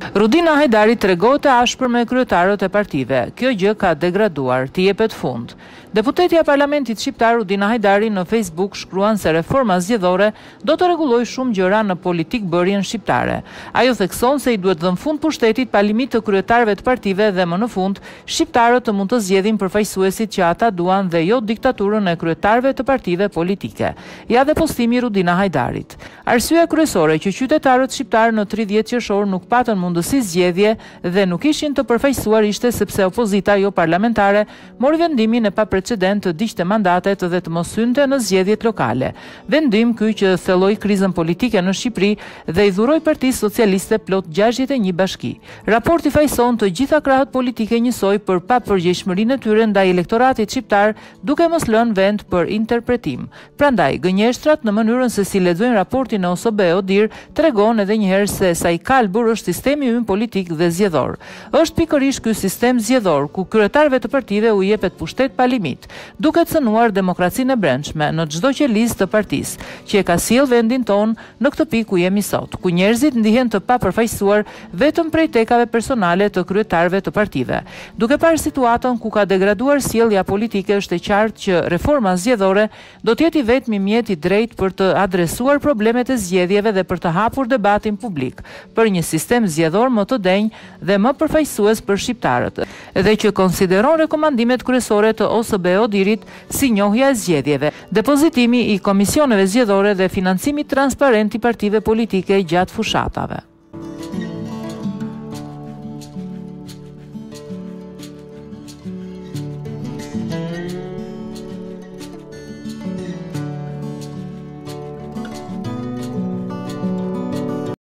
Rudina Hajdari tregohet e ashpër me kryetarët e partive. Kjo gjë ka degraduar, t'i jepet fund. Deputetja e Parlamentit Shqiptar Rudina Hajdari në Facebook shkruan se reforma zgjedhore do të rregullojë shumë gjëra në politik bërjen shqiptare. Ajo thekson se i duhet dhënë fund pushtetit pa limit të kryetarëve të partive dhe më në fund shqiptarët të mund të zgjedhin përfaqësuesit që ata duan dhe jo diktaturën e kryetarëve të partive politike. Ja dhe postimi Rudina Hajdarit. Arsyeja kryesore që qytetarët shqiptar në 30 qershor nuk patën mundësi zgjedhje dhe nuk ishin të përfaqësuar ishte sepse opozita jo parlamentare mori vendimin e paprecedent të diqte mandatet dhe të mos hynte në zgjedhjet lokale. Vendim ky që thelloi krizën politike në Shqipëri dhe i dhuroi Partisë Socialiste plot 61 bashki. Raporti fajson të gjitha krahët politike njësoj për papërgjegjshmërinë e tyre ndaj elektoratit shqiptar, duke mos lënë vend për interpretim. Prandaj, gënjeshtrat në mënyrën se si lexojnë raportin e OSBE-ODIR tregon edhe një herë se sa i kalbur është sistemi ynë politik dhe zgjedhor. Është pikërisht ky sistem zgjedhor ku kryetarëve të partive u jepet pushtet pa limit, duke cënuar demokracinë e brendshme në çdo qelizë të partisë, që e ka sjell vendin ton në këtë pikë ku jemi sot, ku njerëzit ndihen të papërfaqësuar vetëm prej tekave personale të kryetarëve të partive. Duke parë situatën ku ka degraduar sjellja politike, është e qartë që reforma zgjedhore do të jetë i vetmi mjet i drejtë për të adresuar problemet e zgjedhjeve dhe për të hapur debatin publik për një sistem zgjedhor më të denjë dhe më përfaqësues për shqiptarët, dhe që konsideron rekomandimet kryesore të OSBE-ODIR-it si njohja e zgjedhjeve, depozitimi i komisioneve zgjedhore dhe financimi transparent i partive politike gjatë fushatave.